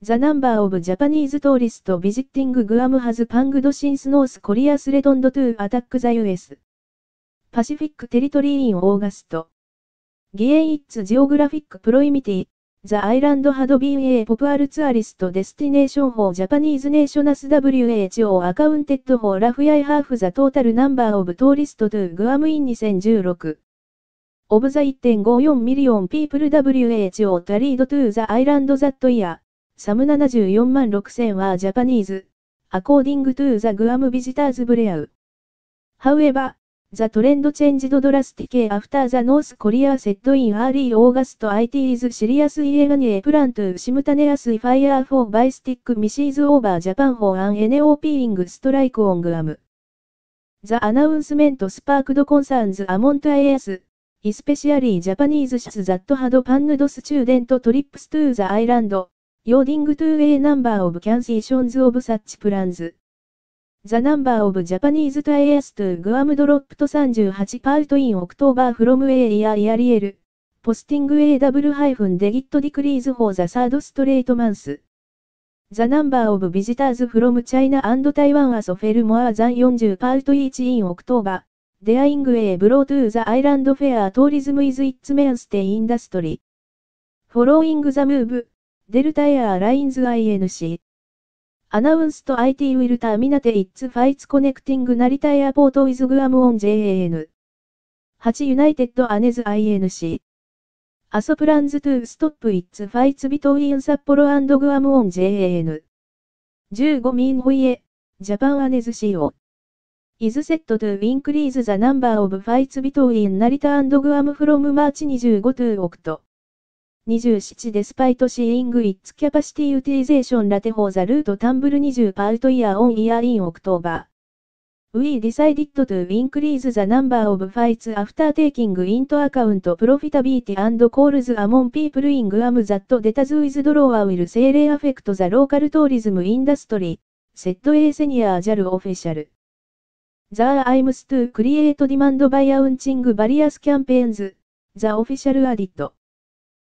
The number of Japanese tourists visiting Guam has panged since North Korea threatened to attack the US Pacific territory in August. Given its geographic proximity, the island had been a popular tourist destination for Japanese nationals. WHO accounted for roughly half the total number of tourists to Guam in 2016. Of the 1.54 million people WHO traveled to the island that year, some 74,600,000 were Japanese, according to the Guam Visitors Bureau. However, the trend changed drastically after the North Korea said in early August it is seriously on a plan to simultaneously fire 4 ballistic missiles over Japan for an NOPing strike on Guam. The announcement sparked concerns among tourists, especially Japanese ships that had planned student trips to the island, leading to a number of cancellations of such plans. The number of Japanese tourists to Guam dropped 38% in October from a year earlier, posting a double-digit decrease for the third straight month. The number of visitors from China and Taiwan also fell more than 40% each in October, dealing a blow to the island fair tourism is its mainstay industry. Following the move, Delta Air Lines Inc. announced it will terminate its flights connecting Narita Airport with Guam on JAN 8 United Airlines Inc. also plans to stop its flights between Sapporo and Guam on JAN 15 Meanwhile, Japan Airlines Co. is set to increase the number of flights between Narita and Guam from March 25 to October 27 despite seeing its capacity utilization rate for the route tumble 20% year-on-year in October. We decided to increase the number of flights after taking into account profitability and calls among people in Guam that data's withdrawal will seriously affect the local tourism industry, said a senior JAL official. The aims to create demand by launching various campaigns, the official added.